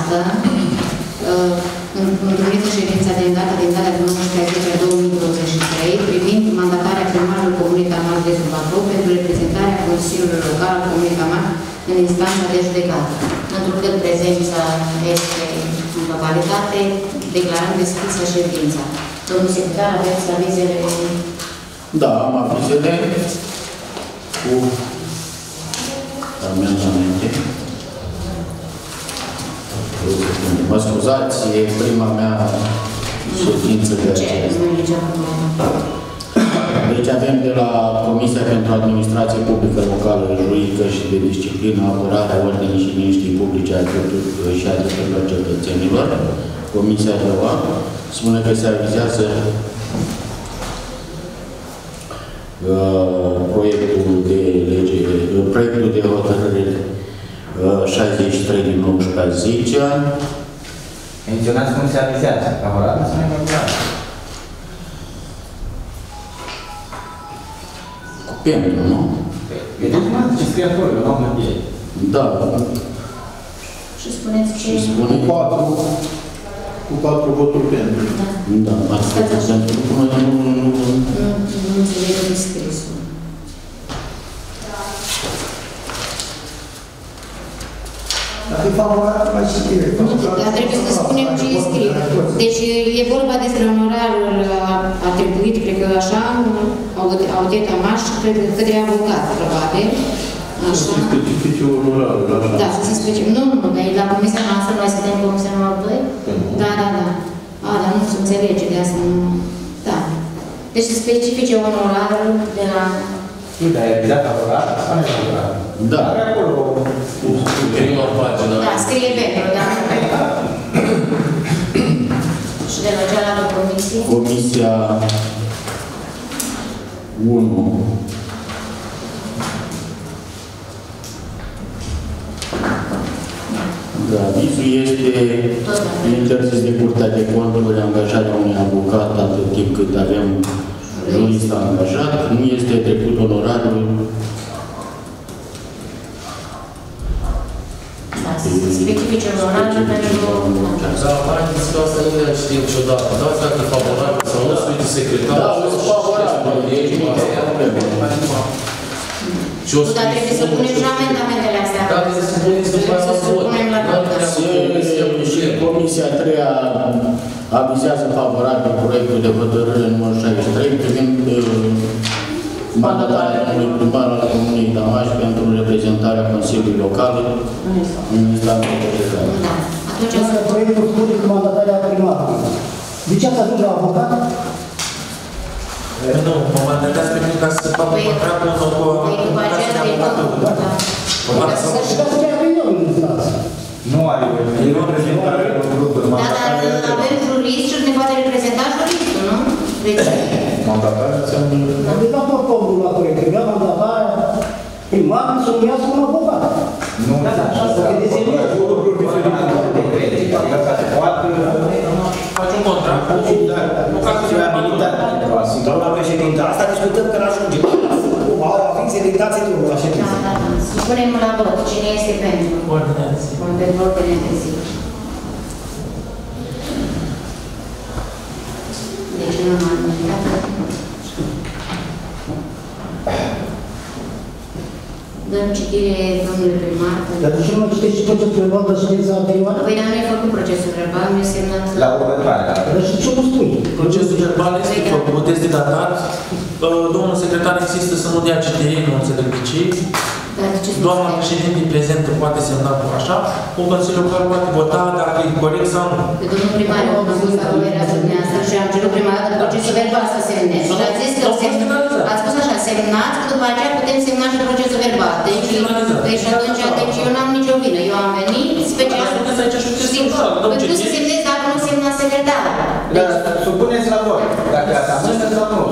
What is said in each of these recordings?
judecată, întâlnită ședința din data de 19/10/2023 privind mandatarea primarului Comunei Taman de Bacău pentru reprezentarea Consiliului Local al Comunei Taman în instanța de judecată. Întrucât prezența este în totalitate, declarăm deschisă ședința. Domnul secretar, aveți avizele? Da, am avizele cu amendamente. Mă scuzați, e prima mea ședință de aceea. Deci avem de la Comisia pentru Administrație Publică Locală, Juridică și de Disciplină, Apărarea Ordinii și Liniștii Publice și a drepturilor cetățenilor. Comisia de OA spune că se avizează proiectul de lege, proiectul de hotărâre 63 din 19/10. Menționați cum se avizează. Favorabil sau nefavorabil? Pentru, nu? Vedeți ce scrie acolo, eu n-am mântie. Da. Și spuneți ce... Și spune 4 voturi pentru. Da, asta pentru până nu înțelegem scrisul. Dacă e favorabil, mai scrie. Dar trebuie să spunem ce e scris. Deci e vorba despre onorarul atribuit, cred că așa, audita maș, cred că către avocat, probabil. Să se specifice onorarul. Da, să se specifice. Nu, dar la comisia noastră, noi suntem comisia numărul 2? Da. A, dar nu se înțelege, de asta nu... Da. Deci să specifice onorarul de la... Nu, dar e vizat favorabil sau nefavorabil? Da. Are acolo... Prima pagină. Da, scrie pentru, da. Și de la cealaltă comisie? Comisia 1. Da, avizul este interzis de Curtea de Conturi angajarea unui avocat atât timp cât avem jurist angajat, nu este trecut onorarul. Da, să se specifice onorarul pentru... Da, mai zis că asta nu le știm niciodată. Da, dacă e favorabil sau nu, să uite secretar. Da, sunt favorabil. Dar trebuie să punem și amendamentele astea. Da, trebuie să puneți după aia la vot. Comisia 3 avizează favorabil proiectul de hotărâre numărul 63 privind mandatarea unui primar al Comunei Tamaș pentru reprezentarea Consiliului Local în instanța de judecată. Da. Atunci o să... Proiectul spune că mandatarea primarului. De ce ați ajuns la avocat? Nu, mă mandatează pe mine ca să fac un contract cu după aceea de tot. Și ca să ceea pe eu în instanță. Nu are o reprezentare în grupul de mandatare. Da, dar avem jurist și ne poate reprezenta juristul, nu? De ce? Mandatare înseamnă... Am dat tot omul la proiect. Trebuia mandatarea primarului să numească un avocat. Nu, asta e lucruri diferite. Adică ca se poate... Faci un contract cu... Nu ca să fie abilitat. Doamna președintă, asta discutăm că n-ajungem. Au avize de dați drumul la ședință. Da. Supunem la vot. Cine este pentru? Ordinea de zi. Pentru ordinea de zi. Deci nu m-am gândit. Dăm citire domnului primar. Dar de ce nu citești și procesul verbal de ședința anterioară? Păi, dar nu ai făcut procesul verbal, nu e semnat... La următoare. Dar și ce nu spui? Procesul verbal este făcut, este datat. Domnul secretar insistă să nu dea citire, nu înțeleg de ce. Doamna președinte prezentă poate semna cu așa. Un Consiliu Local poate vota dacă e corect sau nu. Pe domnul primar, eu am spus că era dumneavoastră și am cerut prima dată procesul verbal să semneze. Și ați zis că ați spus așa, semnați, că după aceea putem semna și procesul verbal. Deci atunci, eu n-am nicio vină. Eu am venit special să semnez dacă nu semna secretarul. Dar supuneți la vot. Dacă ați amânat sau nu.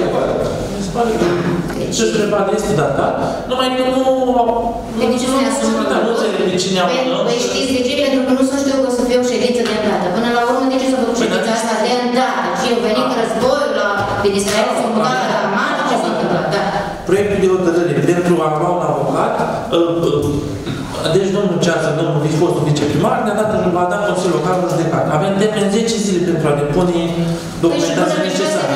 Ce-și verbal este datat, numai că nu... De ce nu ne asumăm? Nu înțeleg de cine amână. Păi știți de ce? Pentru că nu să știu că o să fie o ședință de îndată. Până la urmă, de ce s-a făcut ședința asta de îndată? Și eu venit în război la Ministerul Comunal, la Mare, ce s-a întâmplat? Da. Proiectul de hotărâre pentru a lua un avocat Deci domnul Ceasă, domnul fostul viceprimar, ne-a dat Consiliul Local în judecat. Avem termen 10 zile pentru a depune documentația necesară.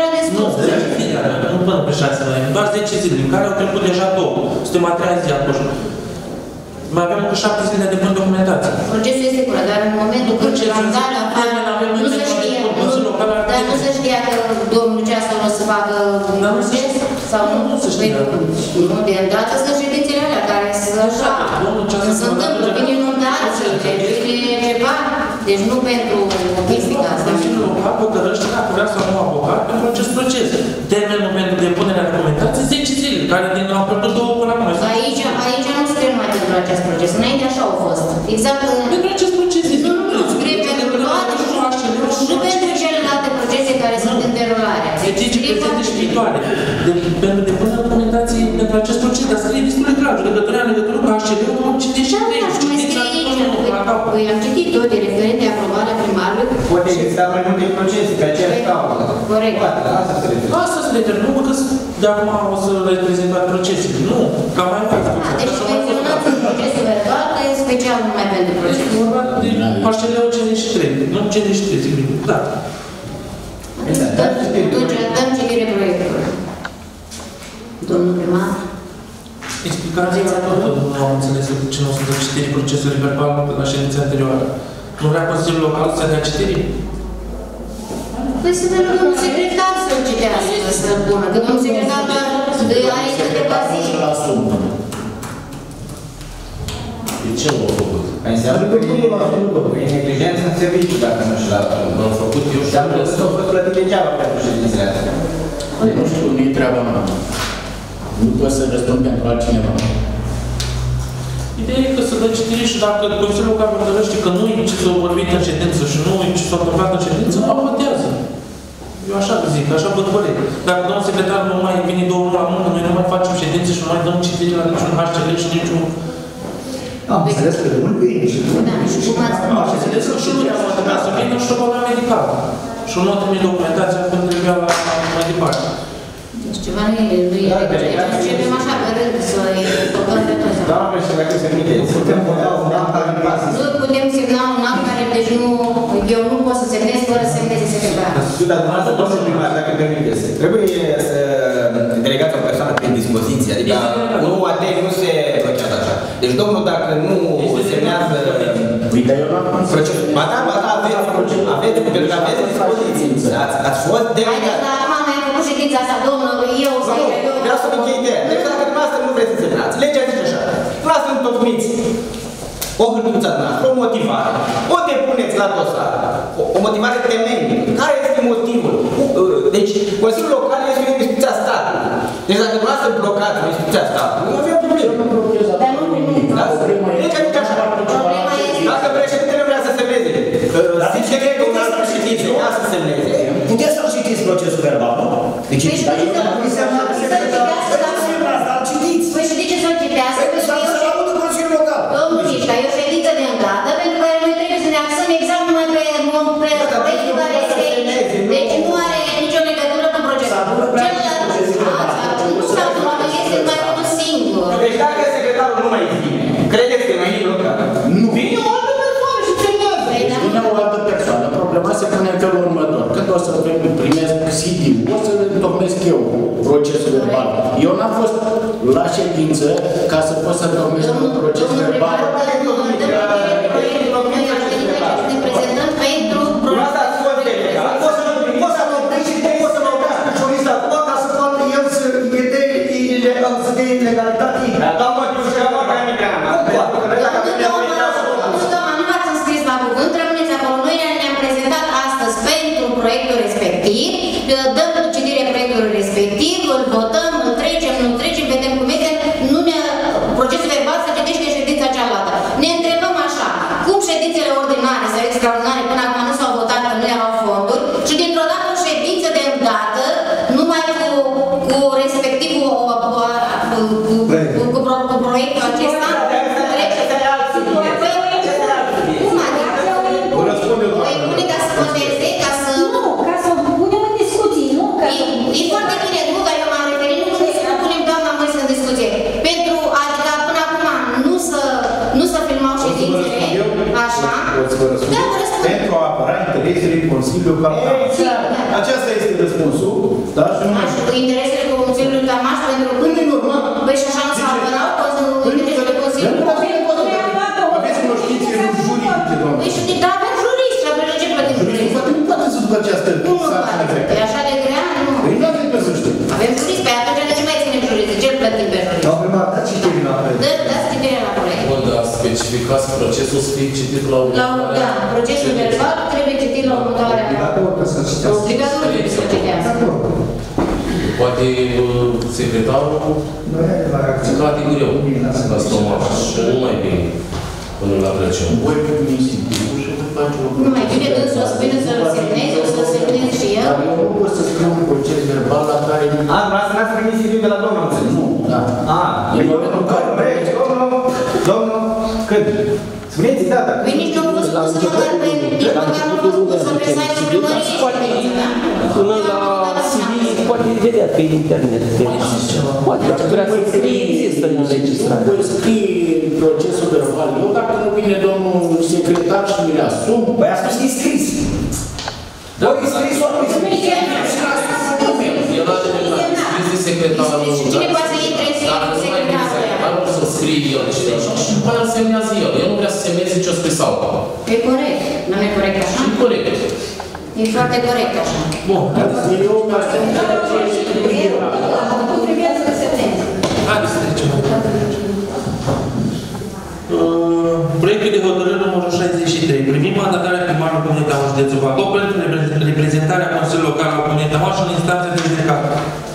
Nu până pe 6 noiembrie, doar 10 zile, în care au trecut deja 2. Suntem a 3 zi atunci. Mai avem încă 7 zile de depune documentație. Procesul este curat, dar în momentul când l-am dat afară, nu se știa că domnul Ceasă o să facă un proces? Sau nu? Nu se știa. Nu, de îndată sunt ședințele alea care sunt așa. Se întâmplă, vine inundații, vine ceva. Deci nu pentru o chestie ca asta. Consiliul Local hotărăște dacă vrea sau nu avocat pentru acest proces. Termenul pentru depunerea documentației 10 zile, care din au plăcut 2 până acum. Aici nu scrie numai pentru acest proces. Înainte așa au fost. Exact. Pentru acest proces. Nu scrie pentru toate și pentru celelalte procese care sunt în derulare. Deci prezente și viitoare. Pentru depunerea documentației pentru acest proces, dar scrie destul de clar. Judecătoria în legătură cu HCD-ul, am citit și am citit toate referente aprobarea primarului. Poate exista mai multe procese pe aceeași cauză. Corect. Asta se referă, nu că de acum o să le prezentați procesele. Nu, ca mai mult. Deci menționați în procesul verbal că e special numai pentru proces. Este vorba de HCD-ul 53, nu 53, zic bine. Da. Atunci dăm citire proiectului. Domnul primar. Explicația nu am înțeles de ce nu o să dă citire procesului verbal la ședința anterioară. Nu vrea Consiliul Local să dea citire? Păi să dă domnul secretar să-l citească, să-l pună. Că domnul secretar doar are câteva zile. De ce l-au făcut? Înseamnă că nu l-a făcut. E neglijență în serviciu dacă nu și l-a făcut. Eu știu că s-au făcut plătit degeaba pentru ședințele astea. Nu știu, nu-i treaba mea. Nu poți să răspund pentru altcineva. Ideea e că să dă citire și dacă Consiliul Local hotărăște că nu e ce s-a vorbit în ședință și nu e ce s-a întâmplat în ședință, nu votează. Eu așa zic, așa văd corect. Dacă domnul secretar nu mai vine 2 luni la muncă, noi nu mai facem ședințe și nu mai dăm citire la niciun HCD și niciun... Am înțeles că rămân cu ei și nu. Da, și cum ați Am înțeles că și nu i-am întâmplat să vină și o problemă medicală. Și nu o trimit documentația când trebuia mai departe. Deci ceva nu e începem așa pe rând să-i făcăm pe toți. Doamna președinte, dacă se permiteți, putem vota un act care pasă. Nu putem semna un act care, deci nu, eu nu pot să semnez fără să semneze secretarul. Dar dumneavoastră, domnul primar, dacă permiteți, trebuie să delegați o persoană prin dispoziție, adică un UAD nu se blochează așa. Deci domnul, dacă nu semnează procesul, ba da, aveți dispoziție, ați fost delegat. Dar acum mai am făcut ședința asta, domnul, eu să vreau să vă închei ideea. Deci dacă dumneavoastră nu vreți să semnați, legea zice așa. Dumneavoastră întocmiți o hârtiuță dumneavoastră, o motivare. O depuneți la dosar. O motivare temenică. Care este motivul? Deci, Consiliul Local este o instituție a statului. Deci dacă dumneavoastră blocați o instituție a statului, nu avem probleme. Legea zice așa. Dacă președintele vrea să semneze, zice că dumneavoastră președinte vrea să semneze. Puteți să-l citiți procesul verbal, nu? Deci, Păi și de ce să-l citească? să-l audă Consiliul Local. Domnul Mișca, e o ședință de îndată pentru care noi trebuie să ne axăm exact numai pe proiectul care este aici. Deci nu are nicio legătură cu procesul. Celălalt, nu s-a întâmplat, este mai unul singur. Deci dacă secretarul nu mai vine, credeți că noi e blocat? Nu vine o altă persoană și semnează. Vine o altă persoană. Problema se pune în felul următor. Când o să primesc CD-ul, o să-l întocmesc eu procesul verbal. Eu n-am fost la ședință ca să pot să întocmesc un proces verbal. Proiectul respectiv, dăm citire proiectului respectiv, îl votăm, îl trecem, nu trecem, vedem cum este, procesul verbal se citește în ședința cealaltă. Ne întrebăm așa, cum ședințele ordinare sau extraordinare până acum nu s-au votat că nu erau fonduri și dintr-o dată o ședință de îndată, numai cu respectivul, cu proiectul acesta, e foarte bine, nu, dar eu m-am referit, nu să punem doamna Moise în discuție. Pentru, adică până acum, nu să Consiliul Local. Exact. Aceasta este răspunsul. Da? Și nu mai Așa, cu interesele Consiliului Tamaș pentru... Păi nu normal. Păi și așa nu s-a apărat interesele Consiliului Tamaș? Aveți cunoștințe juridice, doamne. Păi și da, avem jurist, și apoi ce plătim jurist? Poate nu poate să ducă această sarcină grea. E așa de grea? Nu. Păi nu avem pe să știu. Avem jurist, pe atunci de ce mai ținem jurist? De ce îl plătim pe jurist? Doamne, primar, dați citire la proiect. Dați citire la proiect. Unde a specificat procesul să fie citit la Da, procesul verbal trebuie citit la următoarea. Obligatoriu că să citească. Obligatoriu trebuie să citească. Poate secretarul Noi ai la reacție. categoriu la stomac și nu mai bine până la Crăciun. Voi primi sigur și vă face o... Nu mai bine dânsul o să vină să-l semneze, o să semneze și el. Dar eu nu pot să scriu un proces verbal la care... N-ați primit CV de la domnul, înțeles? Nu, da. E momentul în care... Domnul, când? Spuneți data. Păi nici nu a fost pusă măcar pe... Nici măcar nu a fost pusă pe site-ul primăriei. Până la CV poate vedea pe internet. Poate, dacă vrea să scrie, există în înregistrare. Voi scrie procesul verbal. Eu, dacă nu vine domnul secretar și mi-l asum... Păi a spus că e scris. Da, Ori e scris, ori nu e scris. El a determinat, scris de secretarul. Cine poate să intre în secretarul să scrie el, știi? Și după aia semnează el. El nu vrea să semneze ce-o scris alta. E corect. Nu e corect așa? E corect. E foarte corect așa. Bun. Eu, ca să Trebuie să semneze. Haideți să trecem. Proiectul de hotărâre numărul 63. Privind mandatarea primarului Comunei Tamaș județul Bacău pentru reprezentarea Consiliului Local al Comunei Tamaș în instanță de judecată.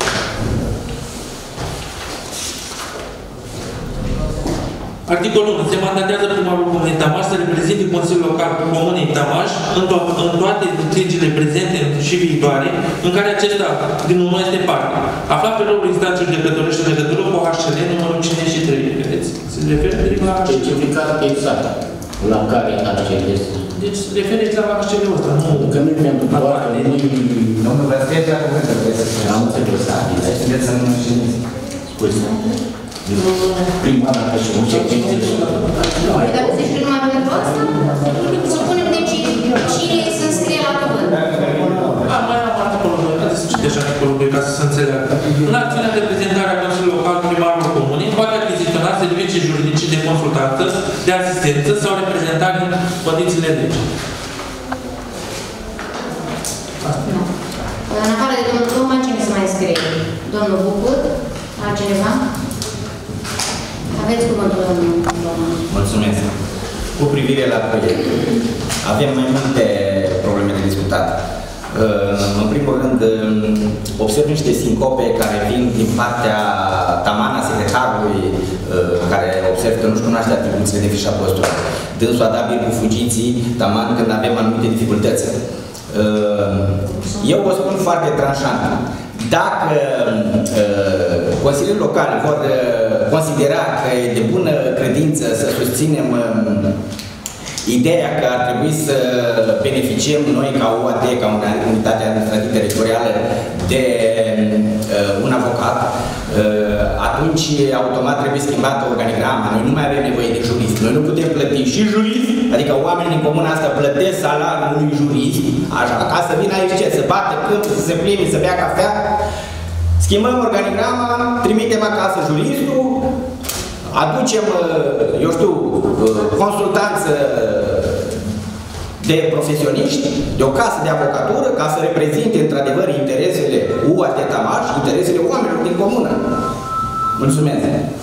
Articolul 1. Se mandatează primarul Comunei Tamaș să reprezinte Consiliul Local Comunei Tamaș în toate litigiile prezente și viitoare, în care acesta din urmă este parte. Aflat pe rolul instanței judecătorești în legătură cu HCL numărul 53. Vedeți? Se referă direct la HCL. specificat exact la care HCL este. Deci se referiți la HCL-ul ăsta, nu? Că nu mi-am după că nu-i... Domnul, vă scrieți la cuvântul, trebuie să spune. Am înțeles, Sunteți să nu știți. scuze. Prima dată și un ce Păi dacă se știe numai pentru asta, să punem de cine să înscrie la cuvânt. Mai am articolul 2, haideți să citești articolul 2 ca să se înțeleagă. În acțiunea de prezentare a Consiliului Local primarul Comunei poate achiziționa servicii juridice de consultanță, de asistență sau reprezentare în condițiile legii. Nu. În afară de domnul Toma, cine să mai înscrie? Domnul Bucur? Altcineva? Aveți cuvântul, domnul Toma. Mulțumesc. Cu privire la proiect, avem mai multe probleme de discutat. În primul rând, observ niște sincope care vin din partea tamana secretarului, care observ că nu-și cunoaște atribuțiile de fișa postură. Dânsul a dat bir cu fugiții, taman când avem anumite dificultăți. Eu o spun foarte tranșant. Dacă Consiliul Local vor considera că e de bună credință să susținem ideea că ar trebui să beneficiem noi ca UAT, ca unitate administrativă teritorială, de un avocat, atunci automat trebuie schimbată organigrama. Noi nu mai avem nevoie de jurist. Noi nu putem plăti și jurist, adică oamenii din comuna asta plătesc salariul unui jurist, așa, ca să vină aici ce? Să bată câmpul, să se plimbe, să bea cafea. Schimbăm organigrama, trimitem acasă juristul, aducem, eu știu, consultanță de profesioniști, de o casă de avocatură, ca să reprezinte într-adevăr interesele UAT Tamaș, interesele oamenilor din comună. Mulțumesc!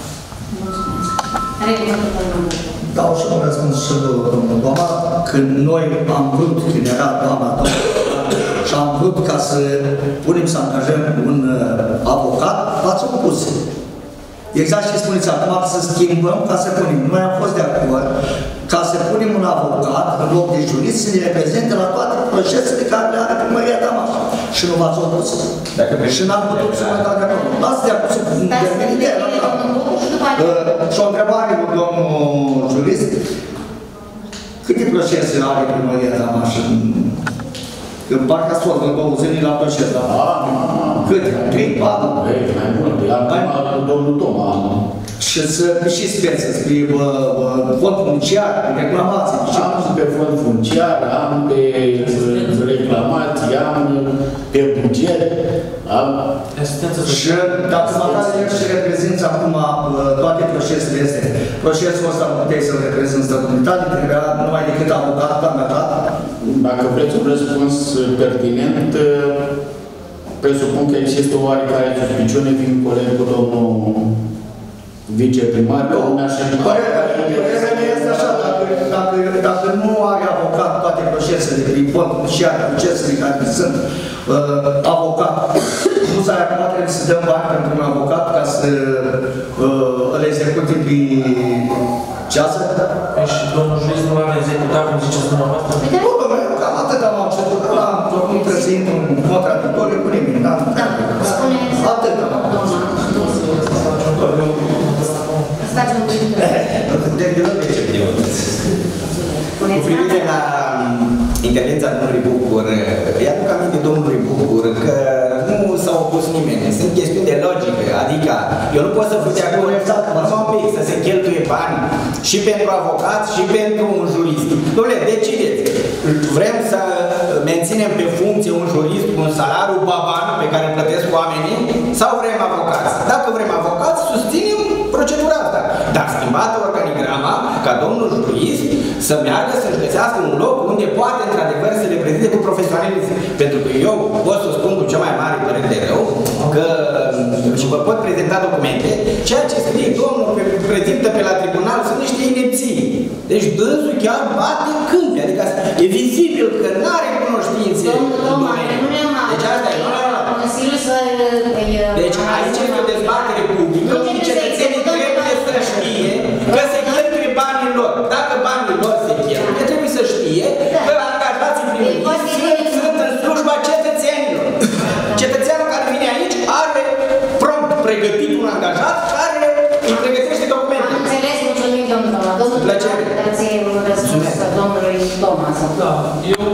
Dau și un răspuns și domnul Doamna, când noi am vrut, când era doamna și am vrut ca să punem să angajăm un avocat, v-ați opus. Exact ce spuneți acum, să schimbăm ca să punem. Noi am fost de acord ca să punem un avocat în loc de jurist să ne reprezinte la toate procesele care le are primăria Tamaș. Și nu v-ați opus. Și n-am putut să mă dau de acord. N-ați de acord să interveni ideea la cap. Și o întrebare cu domnul jurist. Câte procese are primăria Tamaș? Că parcă ați fost în 2 zile la proces, da? Câte? 3, 4? Mai mult. Acum domnul Toma. Și să și speță, spre fond funciar, reclamații. Am pe fond funciar, am pe reclamații, am pe buget, am... Și dacă măcar și reprezinți acum toate procesele astea, procesul ăsta nu puteai să-l reprezinți de comunitate, trebuia numai decât avocat, candidat. Dacă vreți un răspuns pertinent, presupun că există o oarecare suspiciune, fiind coleg cu domnul viceprimar, că un așa... Părerea mea este așa, dacă nu are avocat toate procesele, prin fond și are procesele care sunt avocat, nu s-ar acum trebuie să dăm bani pentru un avocat ca să îl execute pe ceasă? Și domnul juiz nu l-a executat, cum ziceți dumneavoastră? Nu, domnule, cam atât am început, nu trebuie să intru în contradictoriu cu nimeni, da? Da, spuneți. Atât am Stați un pic. Cu privire la intervenția domnului Bucur, i-aduc aminte domnului Bucur că nu s-a opus nimeni. Sunt chestiuni de logică, adică eu nu pot să fiu de acord un pic să se cheltuie bani și pentru avocat și pentru un jurist. Dom'le, decideți. Vrem să menținem pe funcție un jurist cu un salariu baban pe care îl plătesc oamenii sau vrem avocați? Dacă vrem avocați, susținem procedura asta. Dar schimbată organigrama ca domnul jurist să meargă să-și găsească un loc unde poate într-adevăr să le prezinte cu profesionalism. Pentru că eu pot să spun cu cea mai mare părere de rău că și vă pot prezenta documente, ceea ce scrie domnul prezintă pe la tribunal sunt niște inepții. Deci dânsul chiar bate în câmpi, adică e vizibil că nu are cunoștințe. Deci asta e, Deci aici este o dezbatere publică și cetățenii trebuie să știe că se cheltuie banii lor. Dacă banii lor se cheltuie, trebuie să știe că angajații primitivi sunt în slujba cetățenilor. Cetățeanul care vine aici are prompt pregătit un angajat care îi pregătește documente. Am înțeles, mulțumim domnul Toma. Domnul Toma, dați un răspuns domnului Toma. Da, eu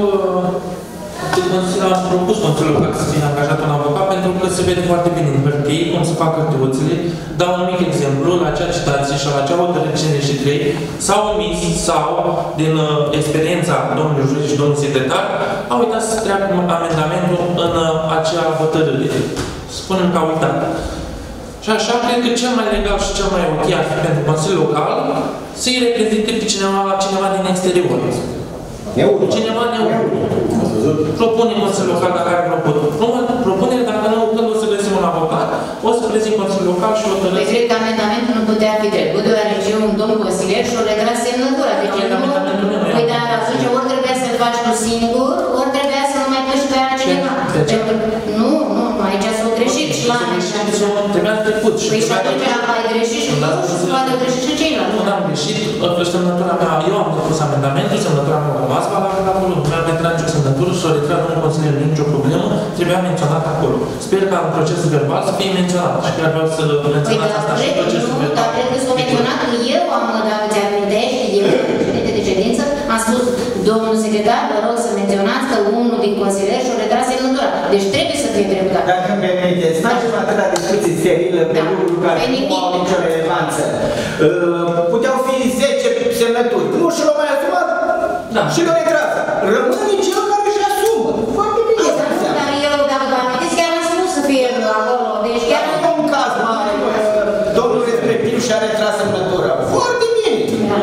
am propus Consiliul Local să fie angajat un avocat pentru că se vede foarte bine în hârtii cum se fac hârtiuțele. Dau un mic exemplu, la acea citație și la acea hotărâre 53 s-au omis sau, din experiența domnului jurist și domnului secretar, au uitat să treacă amendamentul în acea hotărâre. Spunem că au uitat. Și așa, cred că cel mai legal și cel mai ok ar fi pentru Consiliul Local să-i reprezinte pe cineva din exterior. Cineva neutru. Propune Consiliul Local dacă are propunere, dacă nu, când o să găsim un avocat, o să prezint Consiliul Local și o să Păi cred că amendamentul nu putea fi trecut, deoarece un domn consilier și-o retras semnătura. Deci nu, păi dar atunci ori trebuia să-l faci tu singur, ori trebuia să nu mai pleci pe altcineva. Nu, aici s-au greșit și la trebuia trecut. Păi și atunci ai greșit și tu și se poate greși și ceilalți. Nu am greșit, semnătura mea, eu am depus amendamentul, semnătura mea a rămas valabilă acolo, nu mi-am retrat nicio semnătură și o retrat domnul consilier, nicio problemă, trebuia menționat acolo. Sper că în procesul verbal să fie menționat și chiar vreau să menționați asta și în procesul verbal. Dar cred că s-a menționat că eu am, dacă ți amintești, eu, președinte de ședință, am spus, domnul secretar, vă rog să menționați că unul din consilieri și-o retras semnătura. Deci trebuie să fie trecutat. Dacă îmi permiteți, facem atâta discuții sterilă pe lucruri care nu au nicio relevanță. Puteau fi 10 semnături. Nu și l-au mai asumat și l-au retras. Rămâne cel care își asumă. Foarte bine. Dar eu, dacă vă amintiți, chiar am spus să fie acolo. Deci chiar nu un caz mare, domnul respectiv și-a retras semnătura. Foarte bine.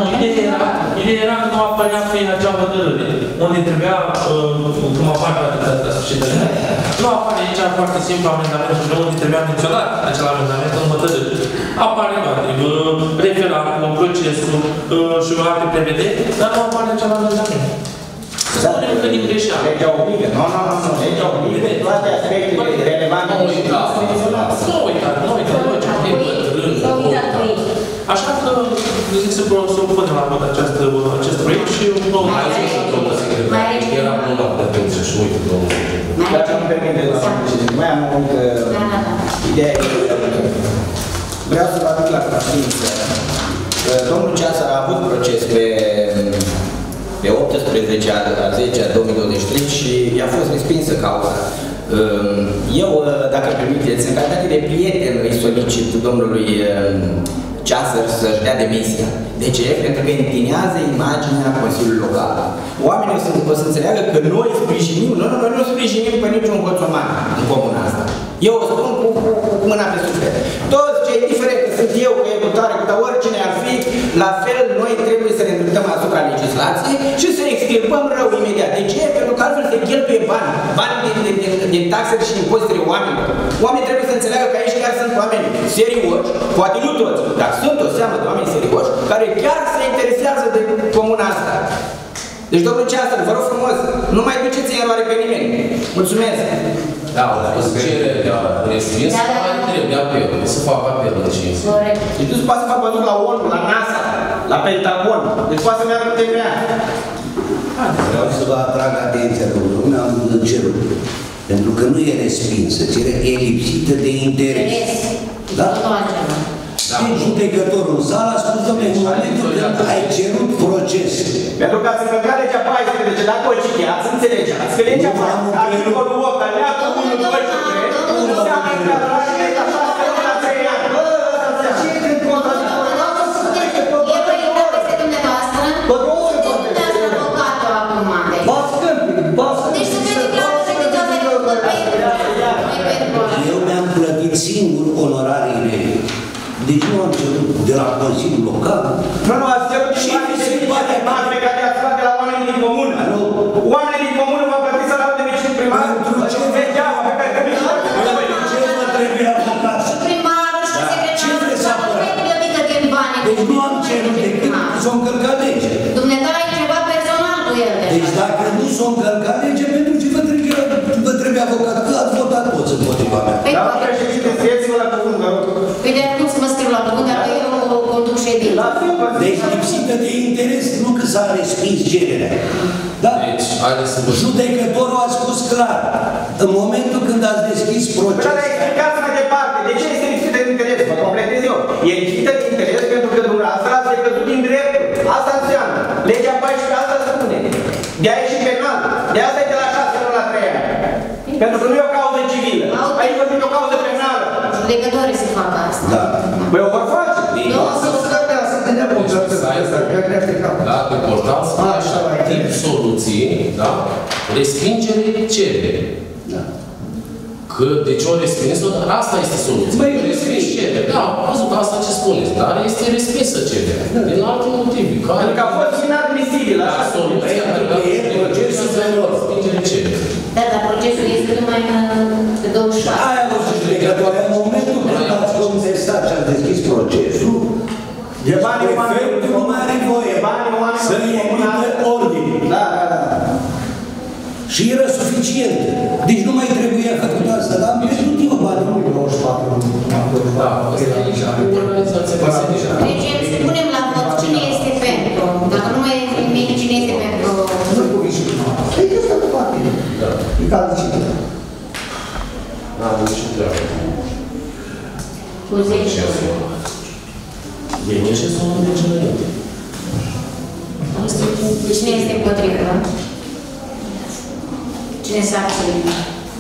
Ideea era că nu apărea pe acea hotărâre, unde trebuia, cum apare atâta sfârșitele, nu apare aici foarte simplu amendamentul unde trebuia menționat acel amendament în hotărâre. Apare referatul, procesul și alte prevederi, dar nu apare acel amendament. Să spunem că din greșeală. Legea obligă. Nu. Legea obligă. Toate aspectele relevante. Nu uitați. Așa că, zic să punem la vot acest proiect și era numai de atenție și uite, domnul secretar. Dacă nu permite, mai am o mică idee. Vreau să vă aduc la cunoștință. Domnul Ceasar a avut proces pe 18 a 10 a 2023 și i-a fost respinsă cauza. Eu, dacă permiteți, în calitate de prieten, îi solicit domnului Ceasăr să-și dea demisia. De ce? Pentru că întinează imaginea Consiliului Local. Oamenii o să înțeleagă că noi sprijinim, noi nu sprijinim pe niciun hoțoman în comuna asta. Eu o spun cu mâna pe suflet. Toți cei, indiferent că sunt eu, că e cu tare, că oricine ar fi, la fel noi trebuie să ne îndreptăm asupra legislației și să extirpăm rău imediat. De ce? Pentru că altfel se cheltuie bani din taxele și impozitele oamenilor. Oamenii trebuie să înțeleagă că aici chiar sunt oameni serioși, poate nu toți, dar sunt o seamă de oameni serioși, care chiar se interesează de comuna asta. Deci, domnul Ceasăr, vă rog frumos, nu mai duceți în eroare pe nimeni. Mulțumesc! Da, o să cere respins, mai trebuie apel, să facă apel la cinci. Deci nu se poate să facă la ONU, la NASA, la Pentagon. Deci poate să meargă cu TVA. Vreau să vă atrag atenția, domnul, nu am cerut. Pentru că nu e respinsă, e lipsită de interes. Da? Deci judecătorul în sală a spus, domnule, în momentul când ai cerut proces. Pentru că ați încălcat legea 14, dacă o citeați, înțelegeați că legea 14, articolul 8, alineatul 1, 2 și 3, nu înseamnă că la legea 6 la 3 ani. Bă, ce e când contradictoriu? E proiectat peste dumneavoastră? Nu dați avocatul acum. Deci să vede clar că eu mi-am plătit singur onorariile. Deci nu am cerut de la Consiliul Local. Nu, ați cerut și se poate pe care ați luat de la oamenii din comună. Oamenii din comună v-au plătit salariul de vecin primar. Pentru ce vegeava pe care trebuie să ce vă trebuie avocat? Primarul și secretarul nu plătită din bani. Deci nu am cerut decât s-o încălcat legea. Dumnezeu ai ceva personal cu el. Deci dacă nu s-o încălcat legea, pentru ce vă trebuie avocat? Că ați votat toți împotriva mea. Da, președinte, scrieți-vă la cuvânt, vă rog. Păi de acum să mă scriu la cuvânt, dacă eu conduc ședința. Deci lipsită de interes, nu că s-a respins cererea. Da? Deci, haideți să vă... Judecătorul a spus clar, în momentul când ați deschis procesul... Dar explicați mai departe, de ce este lipsită de interes? Vă completez eu. E lipsită de interes pentru că dumneavoastră ați decăzut din dreptul. Asta înseamnă. Legea 14 asta spune. De-aia e și penal. De asta e de la 6 luni la 3 ani. Pentru că nu e o cauză civilă. Aici vorbim de o cauză penală. Judecătorii se fac asta. Da. Păi o vor face. Nu, Da, pe portal spune așa, tip soluție, da? Respingere, cerere. Da. Că de ce o respins, asta este soluția. Respins cerere. Da, am văzut asta ce spuneți, dar este respinsă cererea. Din alte motive. Pentru că a fost inadmisibil. Da, soluția, procesul de respingere cerere. Da, dar procesul este numai pe 27. Aia vă zic, judecătoare, în momentul când ați contestat și ați deschis procesul, prefectul nu mai are voie să emită ordine. Da. Și era suficient. Deci nu mai trebuia făcut asta, dar am pierdut eu bani. Da, asta e organizația de serviciu. Deci spunem la vot cine este pentru. Dacă nu mai e nimic, cine este pentru. Nu cu vișul. E că stă de parte. E ca de cine. N-am nici treabă. Cu 10. Bine, și sunt de celălalt. Cine este împotrivă? Cine s-a abținut?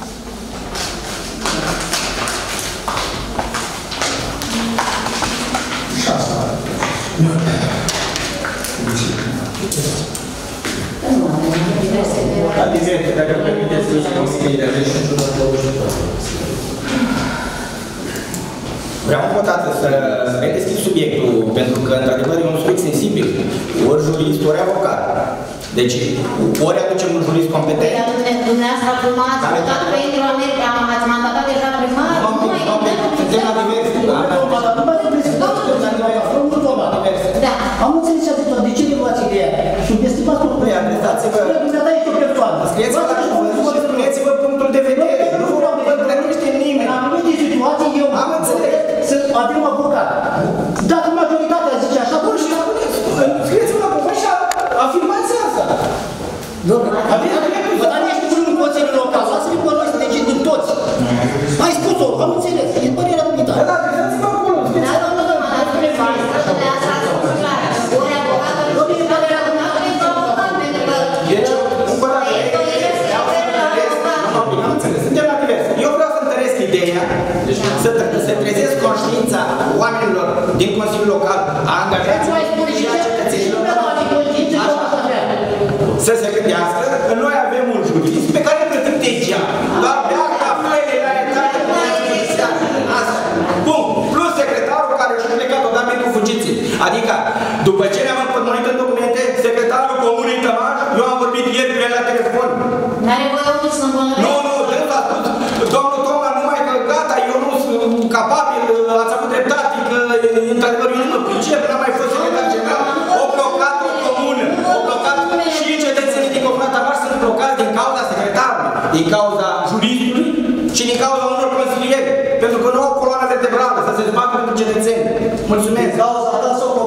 La diverse, dacă permiteți să vreau încă o dată să redeschid subiectul, pentru că, într-adevăr, e un subiect sensibil. Ori jurist, ori avocat. Deci, ori aducem un jurist competent. Dumneavoastră acum ați votat pe Indru America, ați mandatat deja primar? Suntem la diverse. Da. Am înțeles atât, de ce nu luați ideea? Subestimați tot. Păi, adresați-vă. Dumneata ești o persoană. Scrieți-vă la cuvânt și spuneți-vă punctul de vedere. Nu știe nimeni. În anumite situații eu am înțeles. Să avem avocat. Dacă majoritatea zice așa, bun, și scrieți-vă la cuvânt și afirmați asta. Dar ești unul în Consiliul Local, lasă-mi pe noi să decidem toți. Ai spus-o, am înțeles, e părerea dumneavoastră. Da, adresați-vă acolo. Ori avocatul nu știu părerea dumneavoastră, este avocat, pentru că... Deci, încă o dată, am înțeles, suntem la să trezesc conștiința oamenilor din Consiliul Local, a angajaților și a cetățenilor. Să se gândească că noi avem un judiț pe care îl plătim degeaba. Doar bea cafele la etajul asta. Bun. Plus secretarul care și-a plecat odată cu fugiții. Adică, după ce ne-am împotmolit în documente, secretarul Comunei Tămaș, eu am vorbit ieri cu el la telefon. N-are voie omul să îmbolnăvească? Nu, dânsul a spus, domnul Toma, numai că gata, eu nu sunt capabil, ați avut dreptate, că într-adevăr eu nu mă pricep, n-am mai fost secretar general, o blocat o comună, o blocat și cetățenii din Comuna Tămaș sunt blocați din cauza secretarului, din cauza juristului și din cauza unor consilieri, pentru că nu au coloană vertebrală să se zbată pentru cetățeni. Mulțumesc!